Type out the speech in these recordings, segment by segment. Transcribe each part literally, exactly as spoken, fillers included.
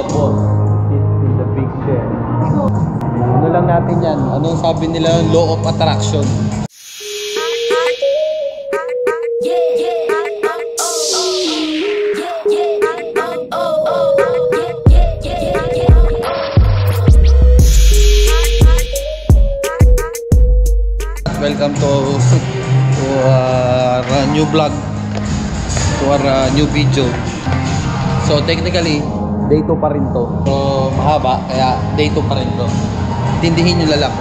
boss sits in the big chair. Ano lang natin yan? Ano yung sabi nila? Law of attraction. Welcome to, to uh, our new vlog, to our uh, new video. So technically, day two pa rin to. So mahaba, kaya day two pa rin to. Tindihin nyo lang.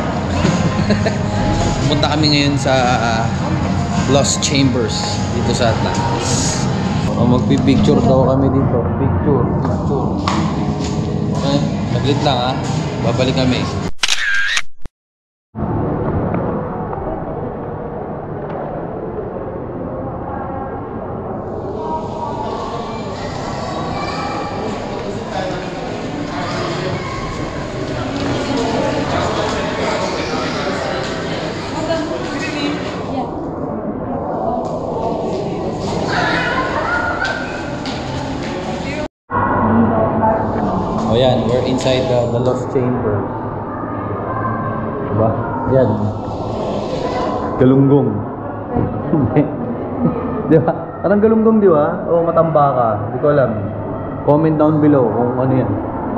Pumunta kami ngayon sa uh, Lost Chambers dito sa Atlantis. So, magpipicture daw kami dito. Picture, picture. Okay, saglit lang ha. Babalik kami. Oh yan, we're inside the, the Lost Chamber. Diba? Yan. Galunggong. Diba? Parang galunggong, diba? O matambaka. Hindi ko alam. Comment down below kung ano yan.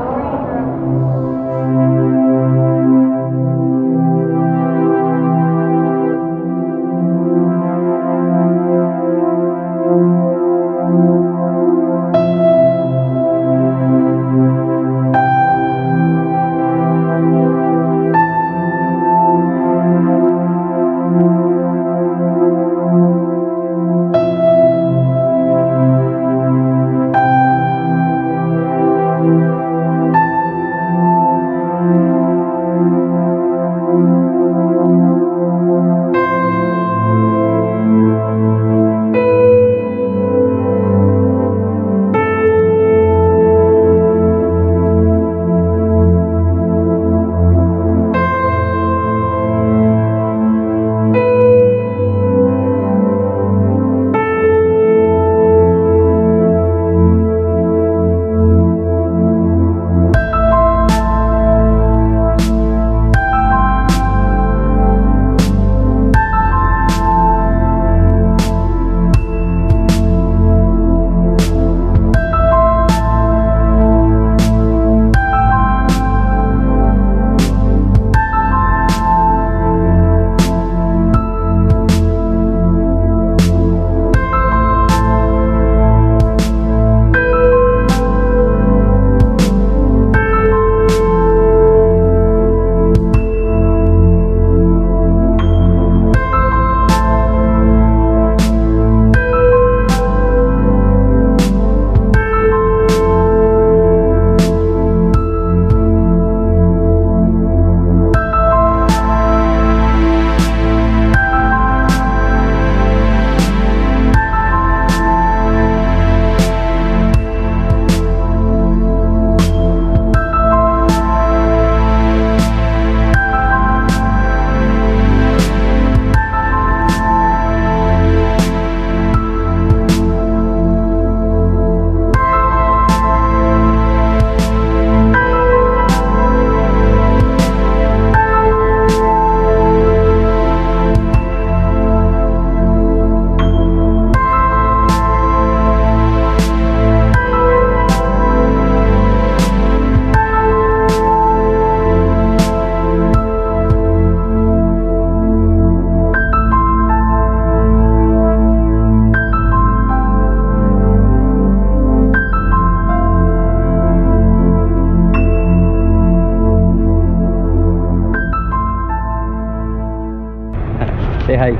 Say hi.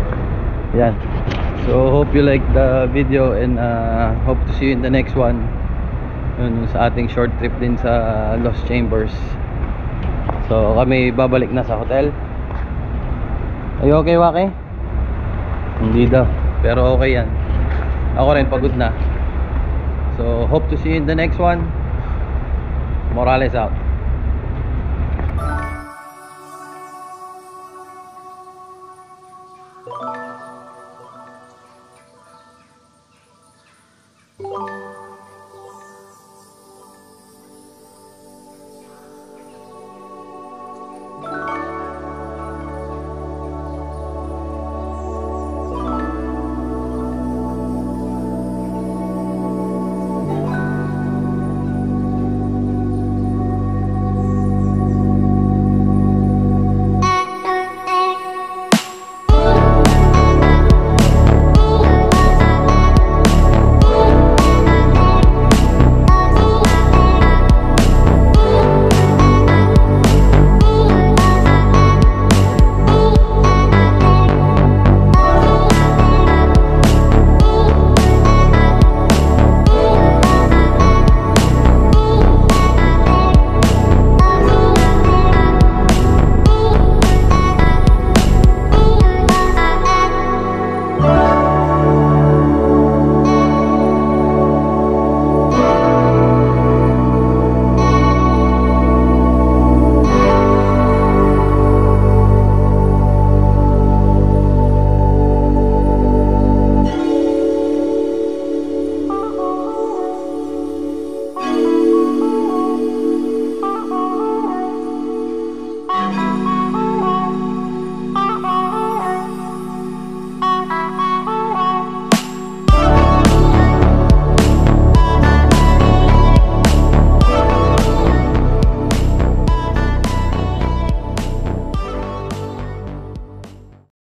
Yan. So hope you like the video and uh, hope to see you in the next one. Yun, sa ating short trip din sa Lost Chambers. So kami babalik na sa hotel. Are you okay, Waki? Hindi daw. Pero okay yan. Ako rin pagod na. So hope to see you in the next one. Morales out.